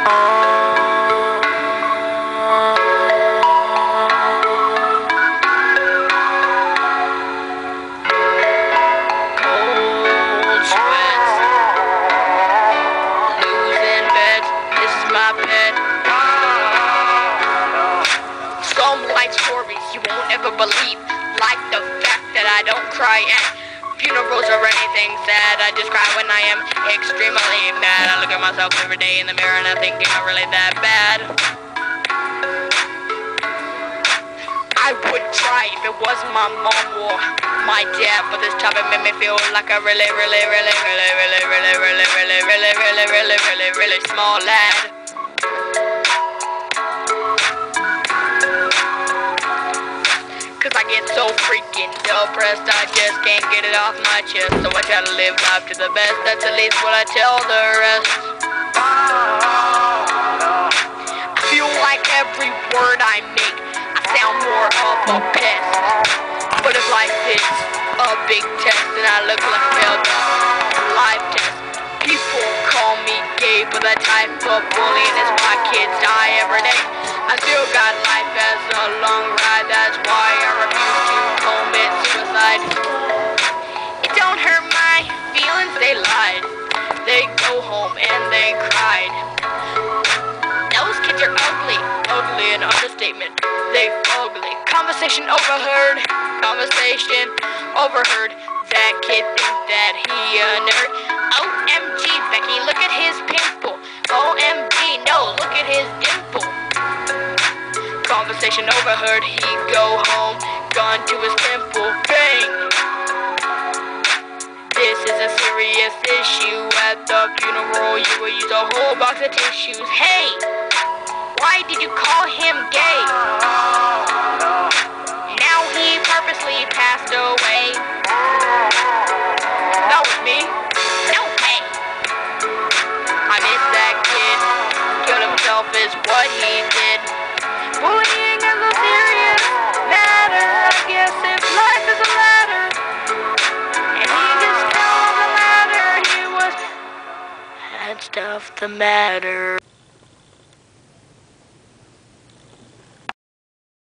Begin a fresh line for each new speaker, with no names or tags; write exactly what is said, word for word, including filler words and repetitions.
You won't ever believe, like the fact that I don't cry at funerals or anything sad. I just cry when I am extremely mad. I look at myself every day in the mirror and I think I'm not really that bad. I would cry if it wasn't my mom or my dad, but this topic made me feel like a really, really, really, really, really, really, really, really, really, really, really, really, really small lad. I get so freaking depressed, I just can't get it off my chest. So I try to live life to the best, that's at least what I tell the rest. I feel like every word I make, I sound more of a pest. But if life is a big test, then I look like a failed life test. People call me gay, but that type of bullying is why kids die every day. I still got life as a long ride, that's why I refuse to commit suicide. It don't hurt my feelings, they lied. They go home and they cried. Those kids are ugly, ugly an understatement. They ugly. Conversation overheard, conversation overheard. That kid think that he a nerd. O M G, Becky, look at his pimple. O M G, no, look at his dimple. Conversation overheard, he go home, gone to his temple, bang! This is a serious issue. At the funeral, you will use a whole box of tissues. Hey! Why did you call him gay? Now he purposely passed away. That was me? No way! I miss that kid. Killed himself is what he did. Bullying is a serious matter. I guess if life is a ladder and he just fell on the ladder, he was, had stuff the matter.